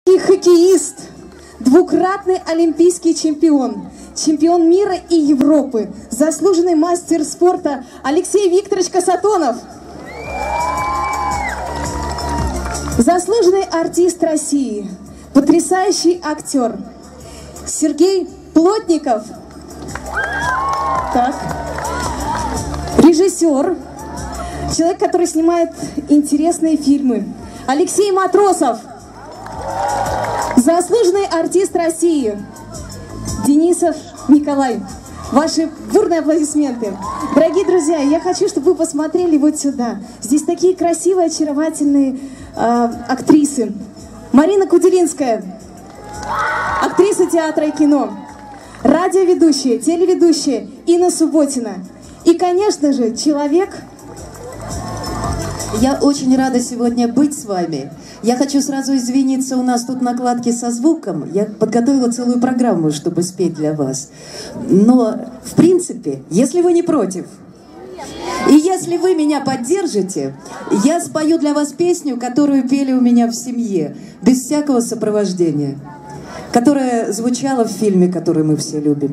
Хоккеист, двукратный олимпийский чемпион, чемпион мира и Европы, заслуженный мастер спорта Алексей Викторович Касатонов, заслуженный артист России, потрясающий актер Сергей Плотников, так, режиссер, человек, который снимает интересные фильмы, Алексей Матросов, заслуженный артист России Денисов Николай. Ваши бурные аплодисменты. Дорогие друзья, я хочу, чтобы вы посмотрели вот сюда. Здесь такие красивые, очаровательные актрисы. Марина Куделинская, актриса театра и кино. Радиоведущая, телеведущая Инна Субботина. И, конечно же, человек... Я очень рада сегодня быть с вами. Я хочу сразу извиниться, у нас тут накладки со звуком. Я подготовила целую программу, чтобы спеть для вас. Но, в принципе, если вы не против, и если вы меня поддержите, я спою для вас песню, которую пели у меня в семье, без всякого сопровождения, которая звучала в фильме, который мы все любим.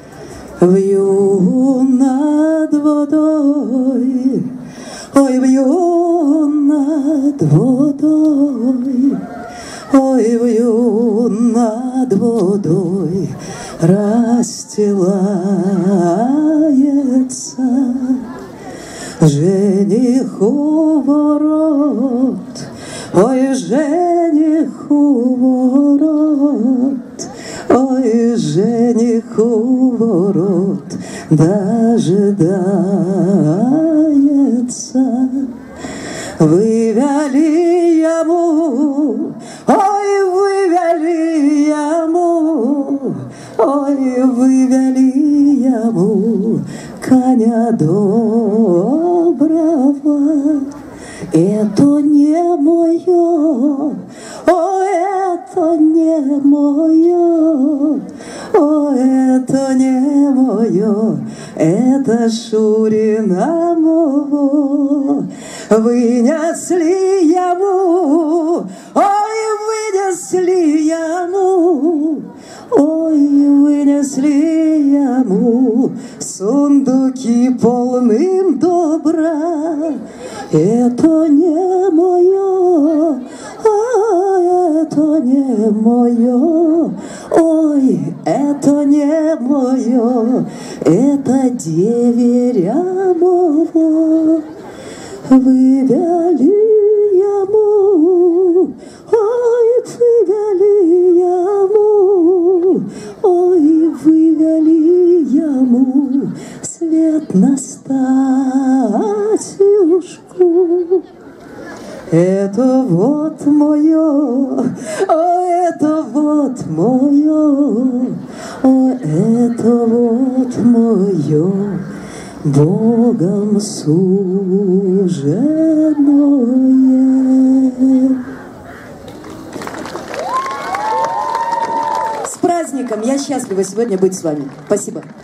Вью над водой, ой, вью над водой, ой, вью над водой, расстилается жениху ворот, ой, жениху ворот, ой, жениху ворот дожидается. Вывели ему, ой, вывели ему, ой, вывели ему коня доброго. Это не мое, о, это не мое, о, это не мое, это Шурина моего. Вынесли ему, ой, вынесли ему, ой, вынесли ему сундуки полным добра. Это не мое, это не мое, ой, это не мое, это деверя моего. Вывели ему, ой, вывели ему, ой, вывели ему свет на статюшку. Это вот мое, о, это вот мое, о, это вот мое, Богом суженое. С праздником! Я счастлива сегодня быть с вами. Спасибо.